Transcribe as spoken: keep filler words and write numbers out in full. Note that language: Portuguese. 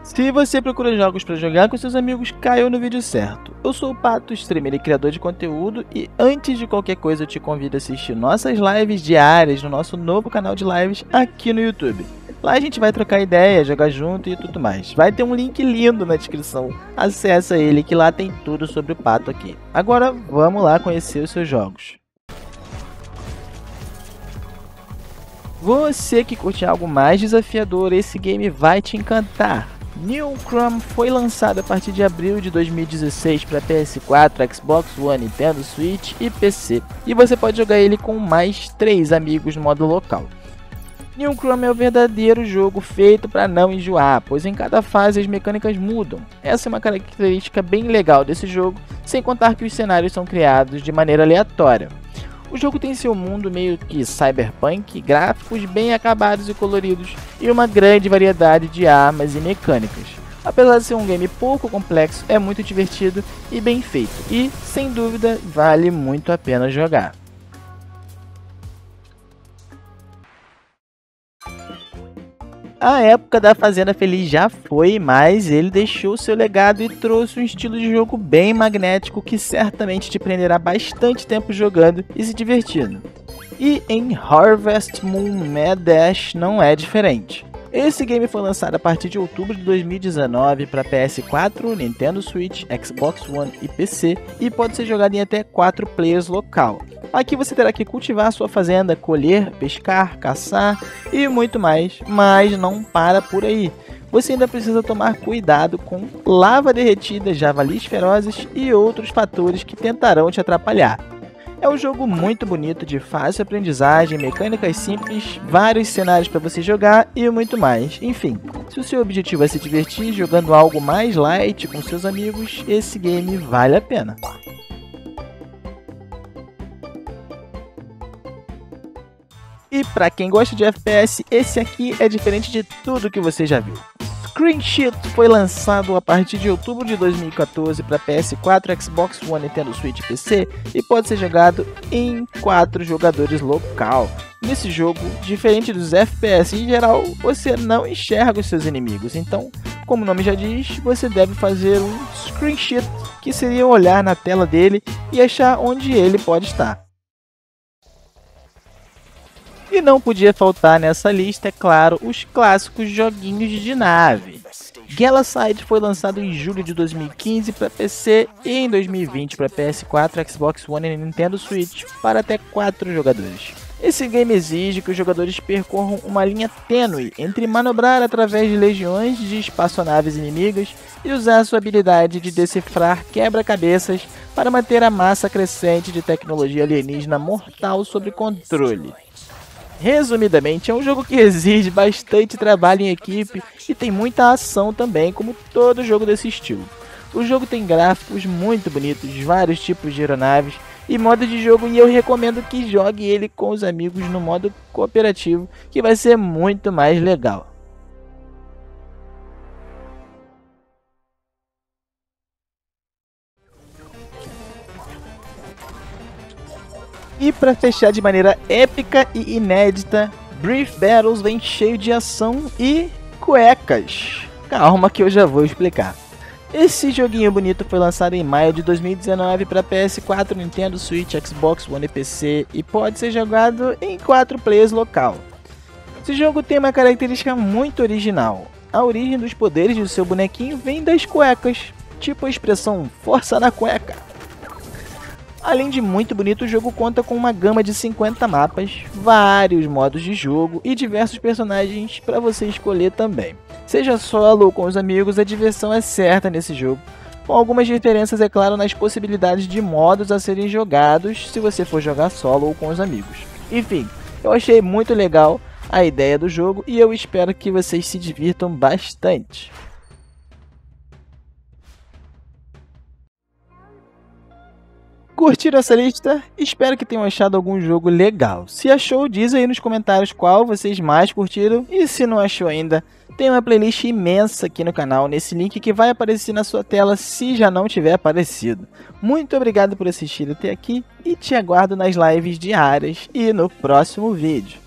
Se você procura jogos para jogar com seus amigos, caiu no vídeo certo. Eu sou o Pato, streamer e criador de conteúdo, e antes de qualquer coisa eu te convido a assistir nossas lives diárias no nosso novo canal de lives aqui no YouTube. Lá a gente vai trocar ideia, jogar junto e tudo mais. Vai ter um link lindo na descrição, acessa ele que lá tem tudo sobre o Pato aqui. Agora vamos lá conhecer os seus jogos. Você que curte algo mais desafiador, esse game vai te encantar. New Chrome foi lançado a partir de abril de dois mil e dezesseis para P S quatro, Xbox One, Nintendo Switch e P C, e você pode jogar ele com mais três amigos no modo local. New Chrome é o verdadeiro jogo feito para não enjoar, pois em cada fase as mecânicas mudam. Essa é uma característica bem legal desse jogo, sem contar que os cenários são criados de maneira aleatória. O jogo tem seu mundo meio que cyberpunk, gráficos bem acabados e coloridos e uma grande variedade de armas e mecânicas. Apesar de ser um game pouco complexo, é muito divertido e bem feito e, sem dúvida, vale muito a pena jogar. A época da Fazenda Feliz já foi, mas ele deixou seu legado e trouxe um estilo de jogo bem magnético que certamente te prenderá bastante tempo jogando e se divertindo. E em Harvest Moon Mad Dash não é diferente. Esse game foi lançado a partir de outubro de dois mil e dezenove para P S quatro, Nintendo Switch, Xbox One e P C e pode ser jogado em até quatro players local. Aqui você terá que cultivar sua fazenda, colher, pescar, caçar e muito mais, mas não para por aí. Você ainda precisa tomar cuidado com lava derretida, javalis ferozes e outros fatores que tentarão te atrapalhar. É um jogo muito bonito, de fácil aprendizagem, mecânicas simples, vários cenários para você jogar e muito mais. Enfim, se o seu objetivo é se divertir jogando algo mais light com seus amigos, esse game vale a pena. E para quem gosta de F P S, esse aqui é diferente de tudo que você já viu. Screen Sheet foi lançado a partir de outubro de dois mil e quatorze para P S quatro, Xbox One, Nintendo Switch e P C e pode ser jogado em quatro jogadores local. Nesse jogo, diferente dos F P S em geral, você não enxerga os seus inimigos, então, como o nome já diz, você deve fazer um Screen Sheet, que seria olhar na tela dele e achar onde ele pode estar. E não podia faltar nessa lista, é claro, os clássicos joguinhos de nave. Galacide foi lançado em julho de dois mil e quinze para P C e em dois mil e vinte para P S quatro, Xbox One e Nintendo Switch para até quatro jogadores. Esse game exige que os jogadores percorram uma linha tênue entre manobrar através de legiões de espaçonaves inimigas e usar sua habilidade de decifrar quebra-cabeças para manter a massa crescente de tecnologia alienígena mortal sob controle. Resumidamente, é um jogo que exige bastante trabalho em equipe e tem muita ação também, como todo jogo desse estilo. O jogo tem gráficos muito bonitos, vários tipos de aeronaves e modo de jogo, e eu recomendo que jogue ele com os amigos no modo cooperativo, que vai ser muito mais legal. E para fechar de maneira épica e inédita, Brief Battles vem cheio de ação e cuecas. Calma que eu já vou explicar. Esse joguinho bonito foi lançado em maio de dois mil e dezenove para P S quatro, Nintendo Switch, Xbox One e P C e pode ser jogado em quatro players local. Esse jogo tem uma característica muito original. A origem dos poderes do seu bonequinho vem das cuecas, tipo a expressão força na cueca. Além de muito bonito, o jogo conta com uma gama de cinquenta mapas, vários modos de jogo e diversos personagens para você escolher também. Seja solo ou com os amigos, a diversão é certa nesse jogo, com algumas diferenças, é claro, nas possibilidades de modos a serem jogados se você for jogar solo ou com os amigos. Enfim, eu achei muito legal a ideia do jogo e eu espero que vocês se divirtam bastante. Curtiram essa lista? Espero que tenham achado algum jogo legal. Se achou, diz aí nos comentários qual vocês mais curtiram. E se não achou ainda, tem uma playlist imensa aqui no canal, nesse link que vai aparecer na sua tela se já não tiver aparecido. Muito obrigado por assistir até aqui e te aguardo nas lives diárias e no próximo vídeo.